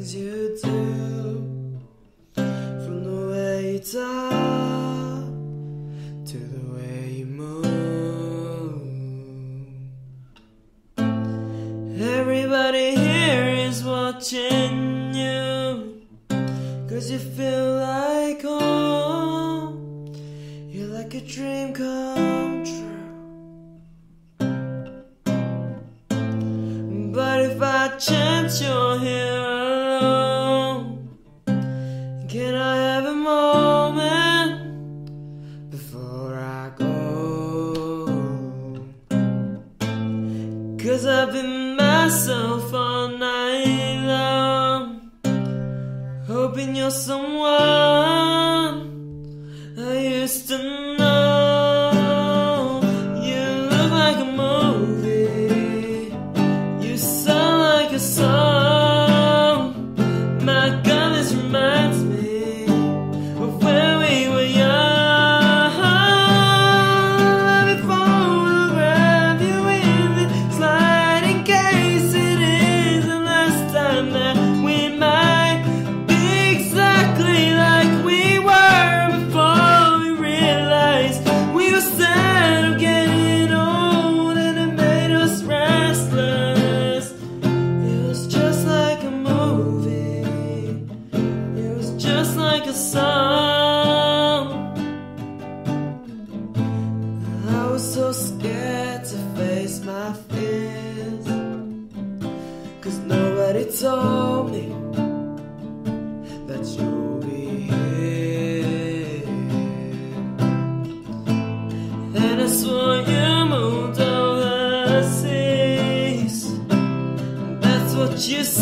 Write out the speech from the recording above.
things you do, from the way you talk to the way you move. Everybody here is watching you, 'cause you feel like home. You're like a dream come true. But if by chance you're here alone, can I have a moment before I go? 'Cause I've been myself all night long, hoping you're someone I used to know. You look like a movie, you sound like a song. My God, this reminds me of when we were young. Let me photograph you in this slide, in case it is the last time that we might be exactly like we were before we realized we were sad of getting old, and it made us restless. It was just like a movie, it was just like a song. I was so scared to face my fears, 'cause nobody told me that you'll be here. And I swore you moved overseas, that's what you said.